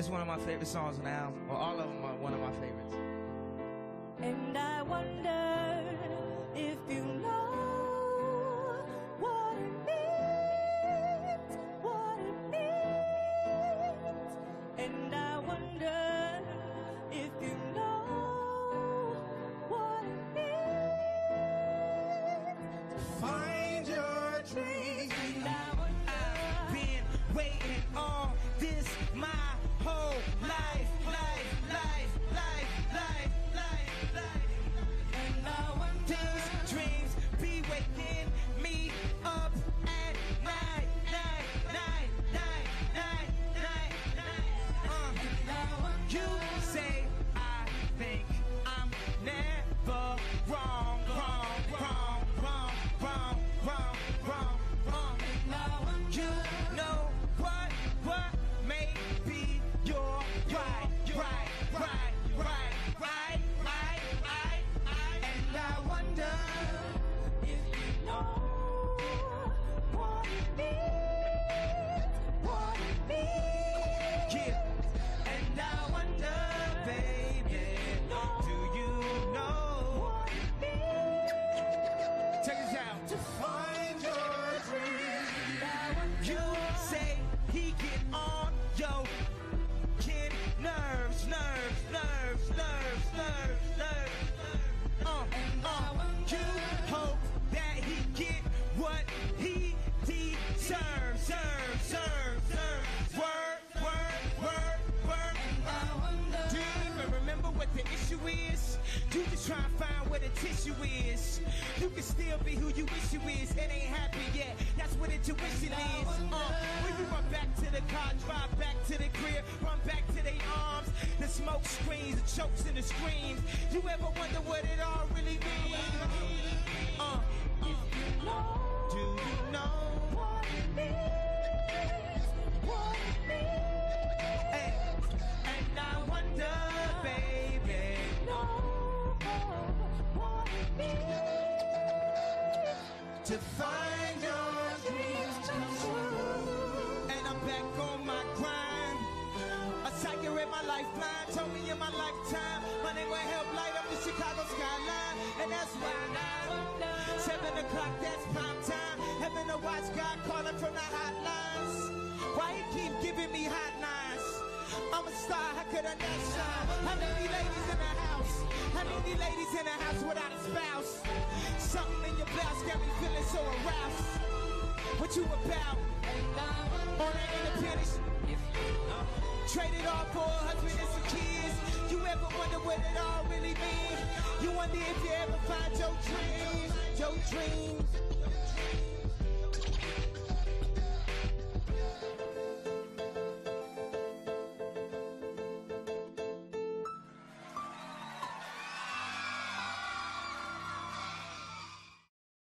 It's one of my favorite songs on the album, or all of them are one of my favorites. And I wonder if you know what it means, what it means. And I wonder if you know what it means. Find your dreams. And I wonder, I've been waiting on this my whole life. and I wonder, These dreams be waking me up at night. You say I think I'm never wrong. You know what? Maybe you're right. And I wonder if you know what it means, what it means. yeah. And I wonder, baby, do you know? What it means. Check this out. To find your dreams. And I wonder, You say he get on your kid nerves. You hope that he get what he deserves. Word. and I wonder, Do you even remember what the issue is? You just try and find where the tissue is. You can still be who you wish you is. It ain't happy yet. That's what intuition is. When you run back to the car, drive back to the crib, run back to their arms. The smoke screens, the chokes and the screams. You ever wonder what it all really means? Do you know? what it means, what it means. And I wonder, baby. Know what it means. To find your dreams come true. And I'm back on my grind. A tiger in my lifeline told me in my lifetime my name will help light up the Chicago skyline. And that's why 7 o'clock, that's prime time. Having to watch God calling from the hotlines. Why he keep giving me hotlines? I'm a star, how could I not shine? How many ladies in the house? How many ladies in the house without a spouse? Something in your blouse got me feeling so aroused. What you about? On that independence? Traded all for a husband and some kids. You ever wonder what it all really means? You wonder if you ever find your dreams.